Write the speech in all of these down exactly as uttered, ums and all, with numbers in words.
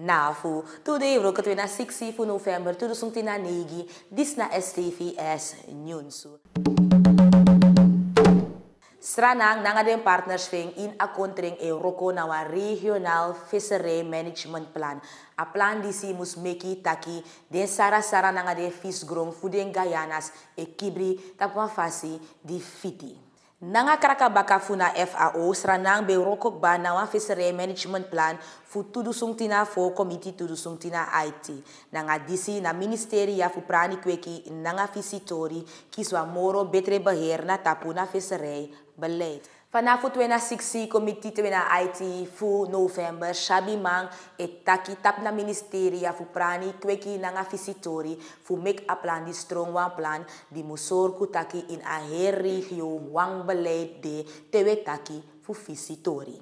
Nafu, today roko na six November twenty nine, dis na S T V S Nyunsu. Stranang nanga den partners ving in a kontring e roko na wa regional fishery management plan. A plan disi mus meki taki den sara sara nanga de visgrong fuden Gayanas e kibri tapwa fasi di fiti. Nanga kraka baka funa F A O sranang be rokok ba na wa fishery management plan fu tudusung tina fo committee tudusung tina I T. Nanga disi na ministeria fu prani kweki nanga visitori kiswa moro betre beheer na tapu na fishery beleid. Vanaf twenty sixteen committee twenty I T fu November shabi mang et taki tap na ministeria fu prani kweki nanga visitori fu make a plan di strong one plan di musor ku taki in a her regio wang beleid de tewe taki fu visitori.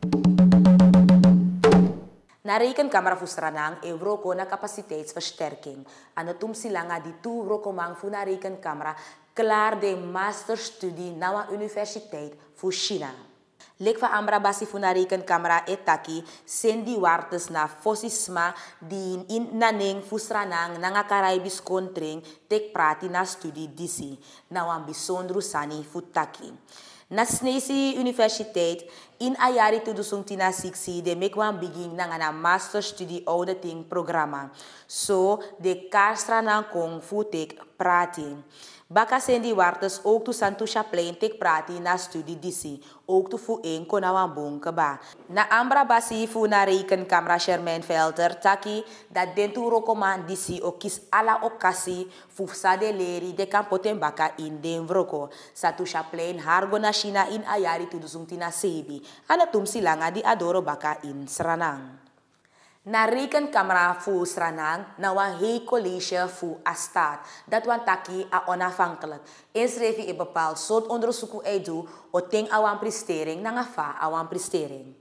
Na rekenkamer fu Stranang e vroko na capaciteitsversterking. Aan het silanga di tu vroko mang fu na rekenkamer klaar de masterstudie na wa universiteit fu China. Lek va ambra basi fu na rekenkamer etaki sendi wartes na fosisma di in naneng fu Stranang nanga Caribis kontring tek prati na studie disi na wan bisondru sani fu taki. Na Snesi Universiteit in a jari twenty sixteen de mekwan begin na na master studie auditing programma. So de Karstrana kong futek prati. Baka sendi wartes ook tu Santu Chaplain tek prati na studie disi. Ook tu fu een konawan bonke ba. Na ambra basi fu na rekenkamera Sherman Velter taki dat den tu rokoman disi o kis ala okasi fu sade leri de kan poten baka in den vroko. Santu Chaplain hargo na China in a jari twenty sebi. Ana tum silanga di adoro baka in Stranang. Na rekenkamera fu Stranang na wan hei college fu a staat. Dat wan taki a onafhankelijk. Inschrijving e bepaald soort onderzoek e do o ting a wan prestering na nga fa a wan prestering.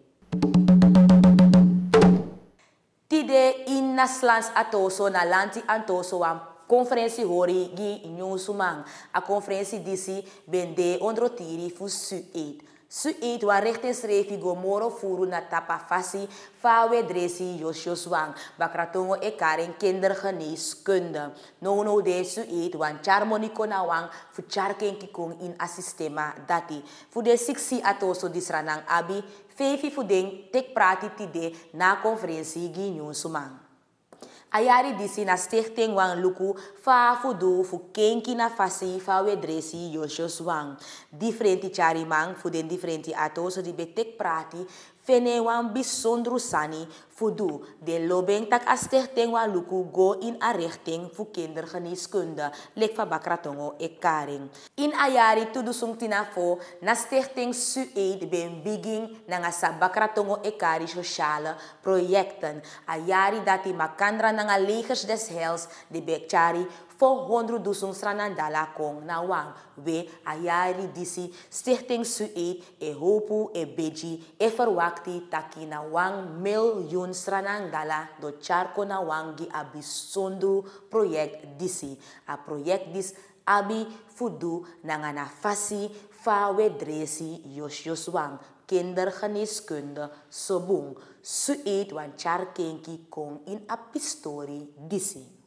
Tide in naslans atoso na lanti antoso wan conferentie hori gi nyusumang. A conferentie disi bende ondrotiri fu su eight. Su eet wa richtingsrevi go moro furu na tapa fasi fawe dresi Josjoswang. Bakratongo e karen kindergeneeskunde. No no de su eet wan charmoniko na wang fu charken kikong in a sistema dati. Fu de siksi atoso disranang abi fefi fu den tek prati tide na conferentie gi nyusumang. Ayari disi na stichting wang luku fa fudu fu kenki na fasi fa wedresi Josjos wang. Differenti chari mang fu den differenti atoso di betek prati fene wan bisondru sani fudu. De lobeng tak a stichting wang luku go in a richting fu kindergeneeskunde lek fa bakratongo e karing. In ayari tudusung tinafo na stichting su eid ben biging na nga sa bakratongo e kari sociale projecten. Ayari dati makandra na nga legers des heils de bekchari voor honderdduizend stranandala kong na wang. We ayari disi stichting su eid e hopu e beji e verwakti taki na wang miljoen stranandala do charko na wangi abisondu project disi. A project dis abi fudu na nga na fasi fa wedresi Josjos wang. Kindergeneeskunde sobung. Su eid wan charkenki kong in a pistori disi.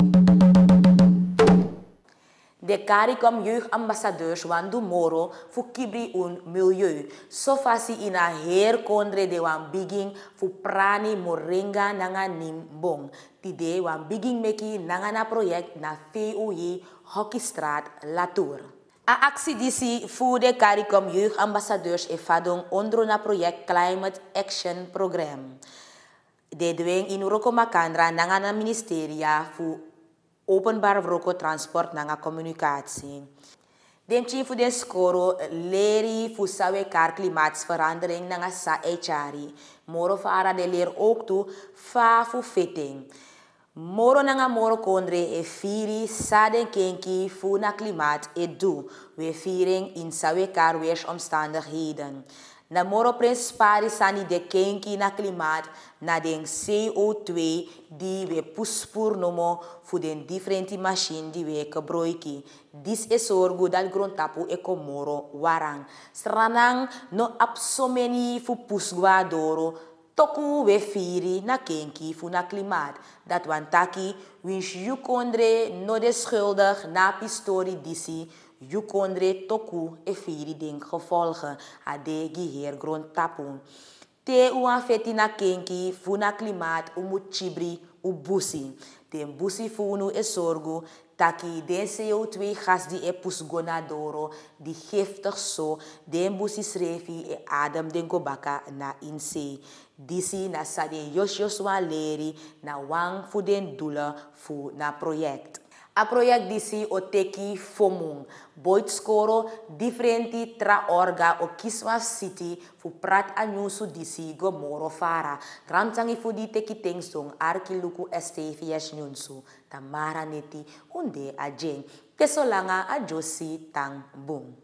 De CARICOM jeugdambassadeurs wan du moro fu kibri un milieu. So fasi ina her kondre de wan biging fu prani moringa nanga nimbong. Tide wan biging meki nanga na project na V O J Hockeystraat Latour. A actie disi fu de CARICOM jeugdambassadeurs e fadong ondro na project Climate Action Program. De dwing in Uroko Makandra nanga na ministeria fu openbaar vroko transport nanga communicatie. Dem chief fu den skoro leri fu sawe kar klimaatsverandering nanga sa echari. Moro fara de leer ook toe fa fu fitting. Moro nanga moro kondre e firi sa den kenki fu na klimaat e do. We viering in sawe kar weersomstandigheden. Na moro prins sani de kenki na klimaat na den C O two die we puspur nomo fu den differenti machine die we gebruiki. Dis is zorgo dat grondtapu e komoro warang. Stranang no absomeni fu pusgwa doro Toku we firi na kenki fu na klimaat. Dat wantaki wins yukondre no de schuldig na pistori disi. Yukondre toku e firi den gevolgen. Ade giheer grond tapun. Te uan feti na kenki fu na klimaat umu chibri u busi. Den busi funu e sorgo taki den C O twee gas die e pusgona doro di giftig so den busi srefi e adem den gobaka na inse. Disi na sade yosjos wan leri na wang fu den doelen fu na project. A project disi o teki fomung. Boit skoro differenti tra orga o kiswa city fu prat anyusu disi go moro fara. Gramtangi fu di teki tengsong arkiluku estefias nyunsu. Tamara neti unde a jeng. Tesolanga a josi tang bung.